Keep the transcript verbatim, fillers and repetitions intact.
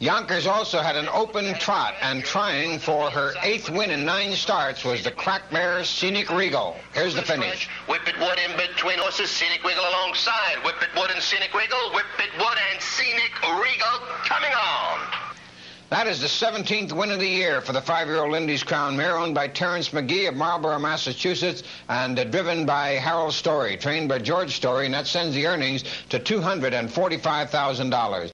Yonkers also had an open trot, and trying for her eighth win in nine starts was the crack mare SCENIC REGAL. Here's the finish. Whip it wood in between horses, SCENIC REGAL alongside. Whip it wood and SCENIC REGAL, whip it wood and SCENIC REGAL coming on. That is the seventeenth win of the year for the five-year-old Lindy's Crown mare, owned by Terrence McGee of Marlborough, Massachusetts, and uh, driven by Harold Story, trained by George Story, and that sends the earnings to two hundred forty-five thousand dollars.